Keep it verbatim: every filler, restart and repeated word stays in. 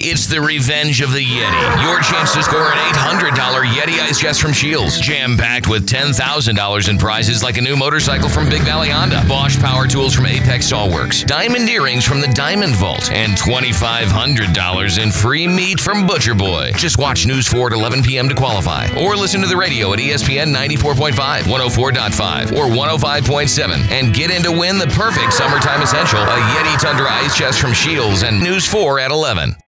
It's the revenge of the Yeti. Your chance to score an eight hundred dollars Yeti Ice Chest from Shields. Jam-packed with ten thousand dollars in prizes like a new motorcycle from Big Valley Honda, Bosch Power Tools from Apex Sawworks, diamond earrings from the Diamond Vault, and twenty-five hundred dollars in free meat from Butcher Boy. Just watch News four at eleven p.m. to qualify. Or listen to the radio at E S P N ninety-four point five, one oh four point five, or one oh five point seven and get in to win the perfect summertime essential, a Yeti Tundra Ice Chest from Shields and News four at eleven.